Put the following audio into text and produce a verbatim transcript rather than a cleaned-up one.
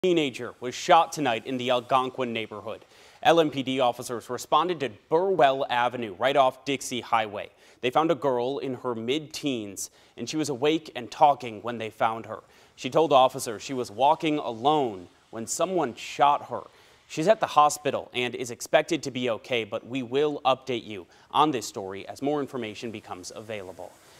Teenager was shot tonight in the Algonquin neighborhood. L M P D officers responded to Burwell Avenue right off Dixie Highway. They found a girl in her mid-teens and she was awake and talking when they found her. She told officers she was walking alone when someone shot her. She's at the hospital and is expected to be okay, but we will update you on this story as more information becomes available.